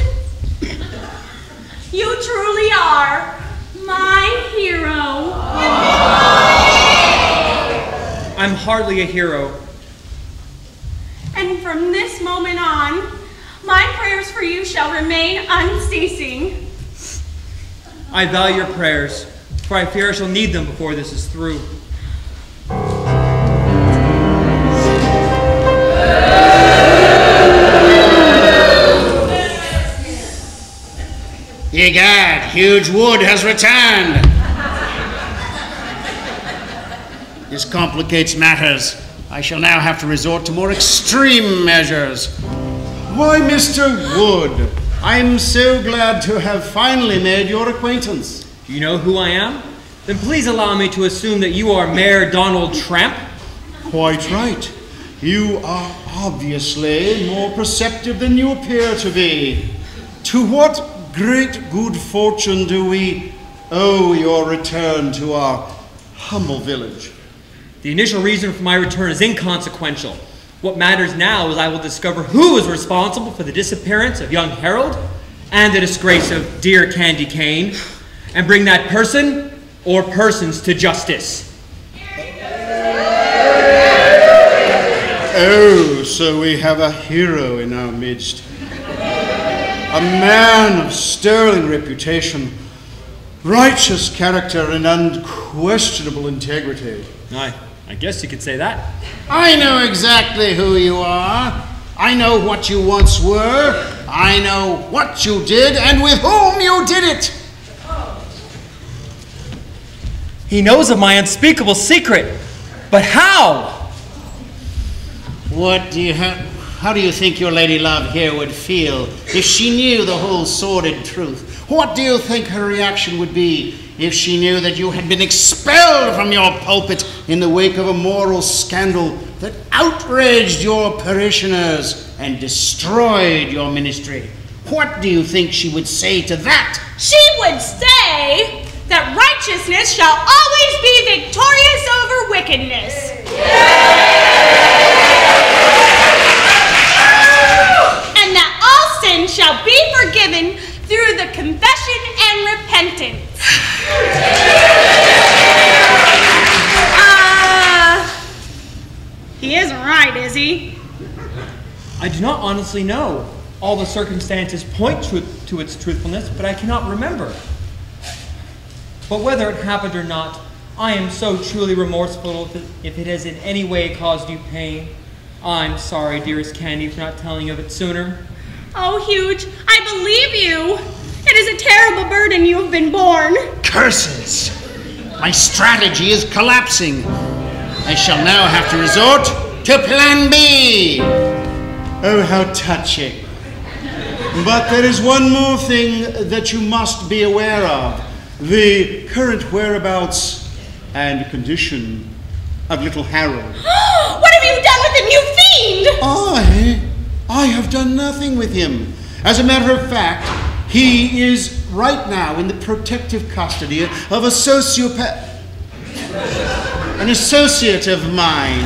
You truly are my hero. I'm hardly a hero. And from this moment on, my prayers for you shall remain unceasing. I value your prayers, for I fear I shall need them before this is through. Egad, Huge Wood has returned. This complicates matters. I shall now have to resort to more extreme measures. Why, Mister Wood, I'm so glad to have finally made your acquaintance. Do you know who I am? Then please allow me to assume that you are Mayor Donald Tramp. Quite right. You are obviously more perceptive than you appear to be. To what great good fortune do we owe your return to our humble village? The initial reason for my return is inconsequential. What matters now is I will discover who is responsible for the disappearance of young Harold and the disgrace of dear Candy Kane, and bring that person or persons to justice. Oh, so we have a hero in our midst. A man of sterling reputation, righteous character, and unquestionable integrity. Aye, I guess you could say that. I know exactly who you are. I know what you once were. I know what you did and with whom you did it. He knows of my unspeakable secret, but how? What do you ha- how do you think your lady love here would feel if she knew the whole sordid truth? What do you think her reaction would be if she knew that you had been expelled from your pulpit in the wake of a moral scandal that outraged your parishioners and destroyed your ministry? What do you think she would say to that? She would say that righteousness shall always be victorious over wickedness. And that all sin shall be forgiven through I do not honestly know. All the circumstances point to, to its truthfulness, but I cannot remember. But whether it happened or not, I am so truly remorseful if it, if it has in any way caused you pain. I'm sorry, dearest Candy, for not telling you of it sooner. Oh, Huge, I believe you. It is a terrible burden you have been borne. Curses! My strategy is collapsing. I shall now have to resort to Plan B. Oh, how touching. But there is one more thing that you must be aware of. The current whereabouts and condition of little Harold. What have you done with him, you fiend? I? I have done nothing with him. As a matter of fact, he is right now in the protective custody of a sociopath, an associate of mine.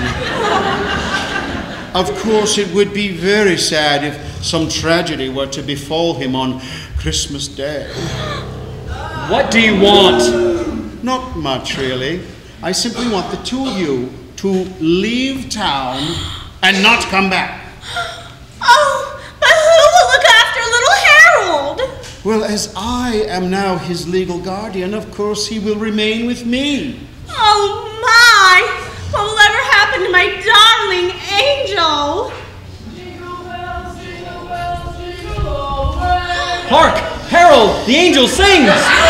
Of course, it would be very sad if some tragedy were to befall him on Christmas Day. What do you want? Not much, really. I simply want the two of you to leave town and not come back. Oh, but who will look after little Harold? Well, as I am now his legal guardian, of course he will remain with me. Oh, my! What will ever happen to my darling angel? Jingle bells, jingle bells, jingle all the way. Hark! Harold, the angel sings!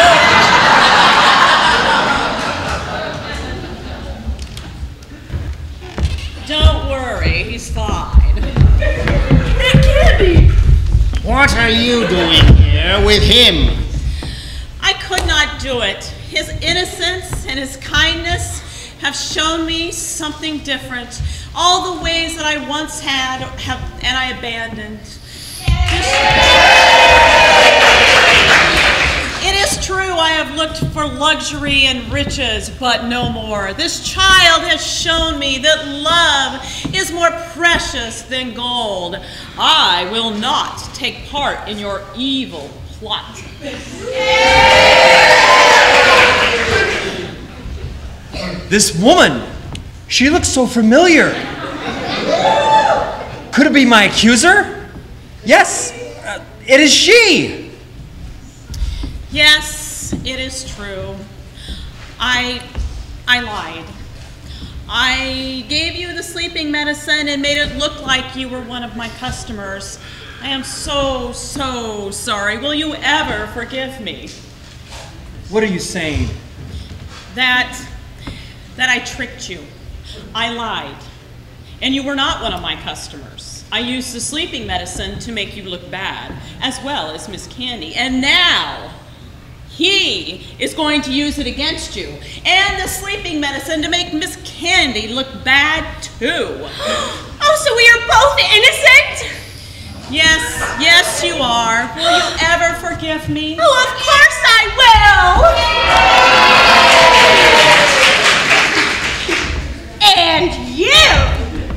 Don't worry, he's fine. Hey, Candy! What are you doing here with him? I could not do it. His innocence and his kindness have shown me something different. All the ways that I once had have, and I abandoned. It is true I have looked for luxury and riches, but no more. This child has shown me that love is more precious than gold. I will not take part in your evil plot. This woman! She looks so familiar. Could it be my accuser? Yes, uh, it is she! Yes, it is true. I, I lied. I gave you the sleeping medicine and made it look like you were one of my customers. I am so, so sorry. Will you ever forgive me? What are you saying? That, that I tricked you. I lied. And you were not one of my customers. I used the sleeping medicine to make you look bad, as well as Miss Candy. And now, he is going to use it against you, and the sleeping medicine to make Miss Candy look bad too. Oh, so we are both innocent? Yes, yes you are. Will you ever forgive me? Oh, of course I will! And you!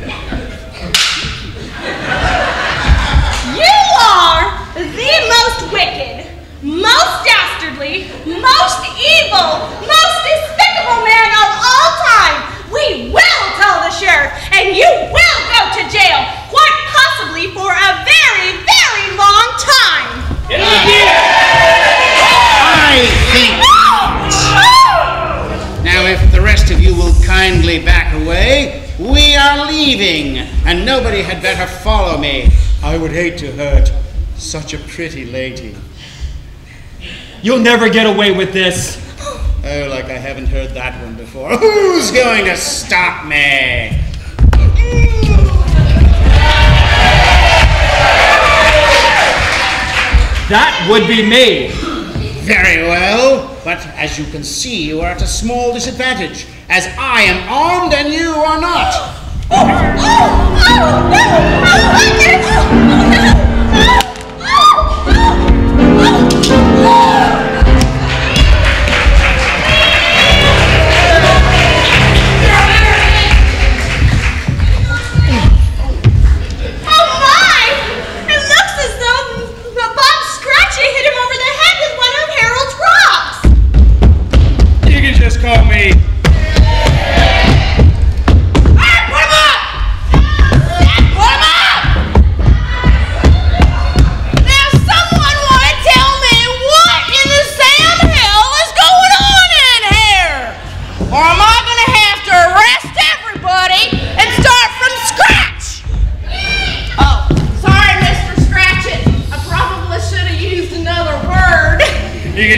You are the most wicked, most dastardly, most evil, most despicable man of all time. We will tell the sheriff, and you will go to jail, quite possibly for a very, very long time. I think not. Now, if the rest of you will kindly back away, we are leaving, and nobody had better follow me. I would hate to hurt such a pretty lady. You'll never get away with this. Oh, like I haven't heard that one before. Who's going to stop me? That would be me. Very well, but as you can see, you are at a small disadvantage, as I am armed and you are not. Oh, oh, oh, no! Oh, my goodness! Oh, no! Call me. Put him up! Put him up!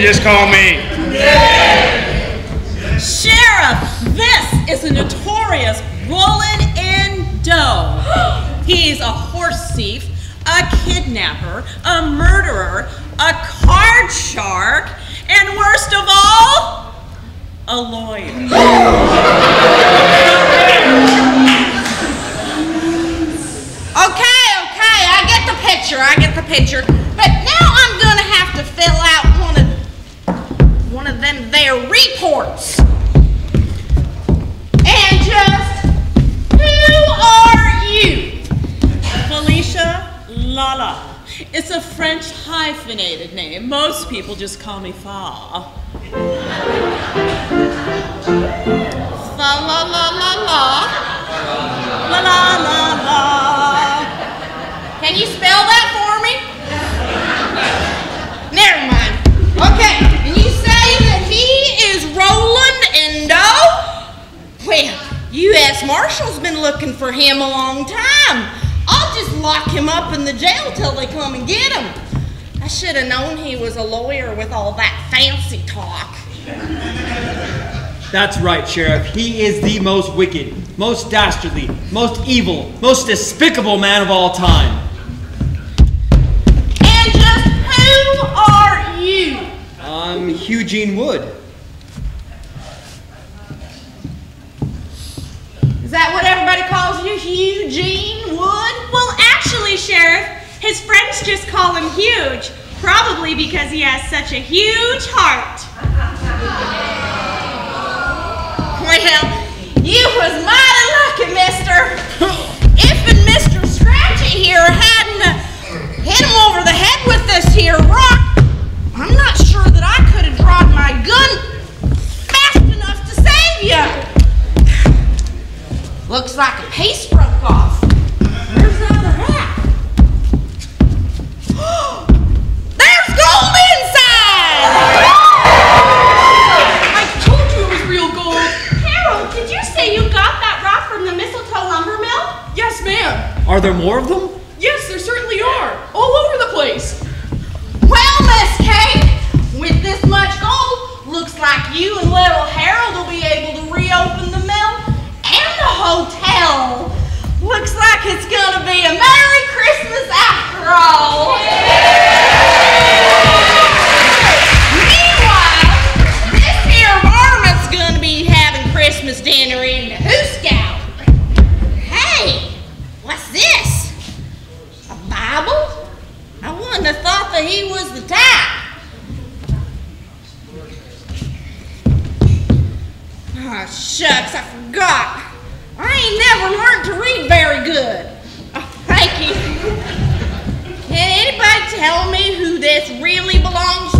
can just call me Sheriff, this is a notorious Roland in dough. He's a horse thief, a kidnapper, a murderer, a card shark, and worst of all, a lawyer. Okay, okay, I get the picture, I get the picture. But now I'm gonna have to fill out one of one of them there reports. And just who are you? Falecia, LaLaLa. It's a French hyphenated name. Most people just call me Fa. Fa-la-la-la-la. La-la-la-la. Can you spell that for me? Never mind. Okay, and you say that he is Roland Endo? Well, U S Marshal's been looking for him a long time. I'll just lock him up in the jail till they come and get him. I should have known he was a lawyer with all that fancy talk. That's right, Sheriff. He is the most wicked, most dastardly, most evil, most despicable man of all time. And just who are you? I'm Hugene Wood. Is that what everybody calls you, Hugene Wood? Well, actually, Sheriff, his friends just call him Huge, probably because he has such a huge heart. Well, you was mighty lucky, mister. If Mister Scratchit here hadn't uh, hit him over the head with this here rock, I'm not sure that I could have drawn my gun fast enough to save you. Looks like a piece broke off. Where's the other half? There's gold inside! I told you it was real gold. Harold, did you say you got that rock from the mistletoe lumber mill? Yes, ma'am. Are there more of them? Yes, there certainly are. All over the place. Well, Miss Kane, with this much gold, looks like you and little Harold will be able to reopen the mill and the hotel. Looks like it's gonna be a Merry Christmas after all. Meanwhile, this here varmint's gonna be having Christmas dinner in the Hooskout. Hey, what's this? A Bible? I wouldn't have thought that he was the type. Oh, shucks, I forgot. I ain't never learned to read very good. Oh, thank you. Can anybody tell me who this really belongs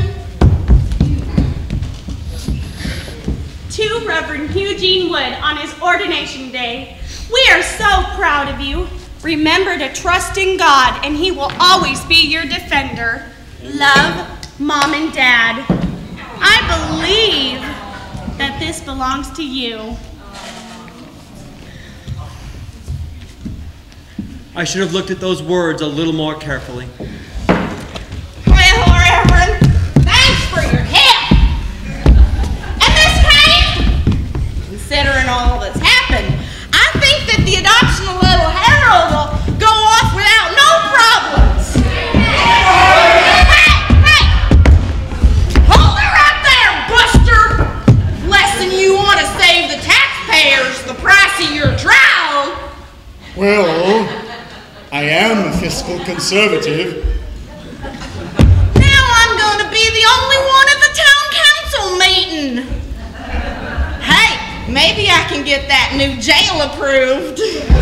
to? To Reverend Hugene Wood on his ordination day. We are so proud of you. Remember to trust in God, and he will always be your defender. Love, Mom and Dad. I believe that this belongs to you. I should have looked at those words a little more carefully. Well, Reverend, thanks for your help. And Miss Kane, considering all that's happened, I think that the adoption of little Harold will go off without no problems. Hey, hey! Hold it right there, Buster! Lesson you want to save the taxpayers the price of your trial. Well, I am a fiscal conservative. Now I'm going to be the only one at the town council meeting. Hey, maybe I can get that new jail approved.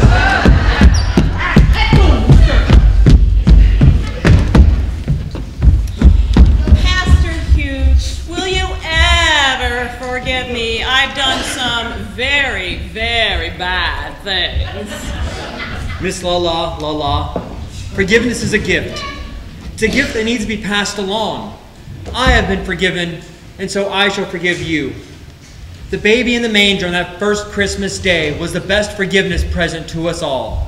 Pastor Hughes, will you ever forgive me? I've done some very, very bad things. Miss LaLaLa, LaLaLa, forgiveness is a gift. It's a gift that needs to be passed along. I have been forgiven, and so I shall forgive you. The baby in the manger on that first Christmas day was the best forgiveness present to us all.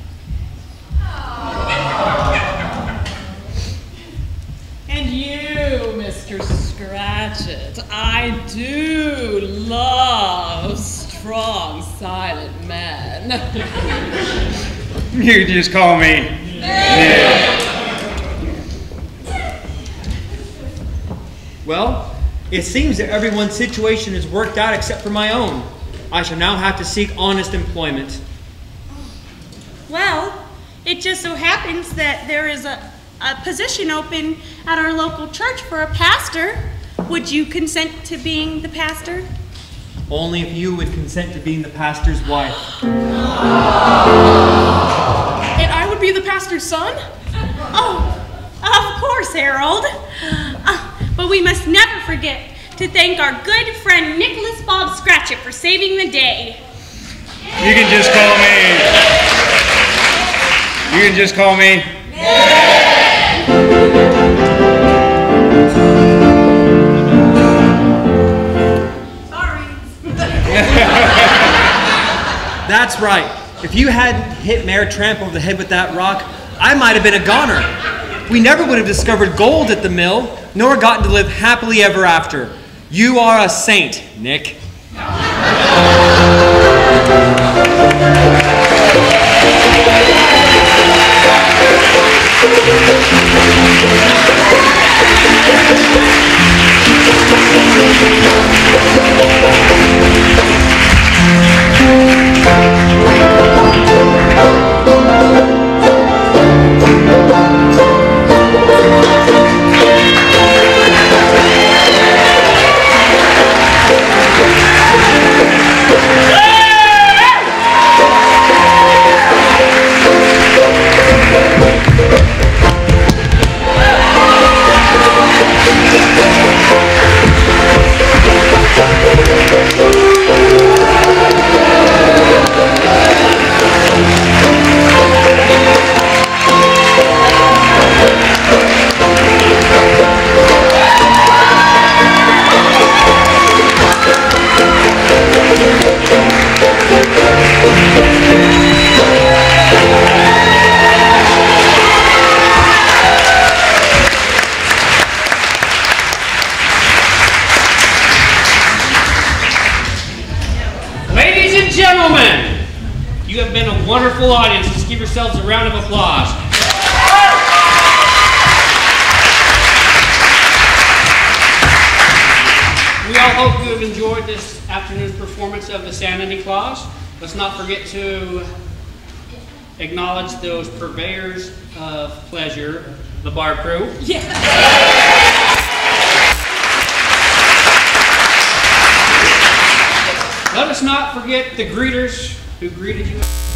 And you, I do love strong, silent men. You just call me Nick. Well, it seems that everyone's situation is worked out except for my own. I shall now have to seek honest employment. Well, it just so happens that there is a, a position open at our local church for a pastor. Would you consent to being the pastor? Only if you would consent to being the pastor's wife. And I would be the pastor's son? Oh, of course, Harold. Uh, but we must never forget to thank our good friend Nicolas Bob Scratchit for saving the day. You can just call me. You can just call me. Sorry. That's right. If you hadn't hit Mayor Tramp over the head with that rock, I might have been a goner. We never would have discovered gold at the mill, nor gotten to live happily ever after. You are a saint, Nick. Wonderful audience. Let's give yourselves a round of applause. We all hope you have enjoyed this afternoon's performance of the Sanity Claus. Let's not forget to acknowledge those purveyors of pleasure, the bar crew. Yeah. Let us not forget the greeters who greeted you.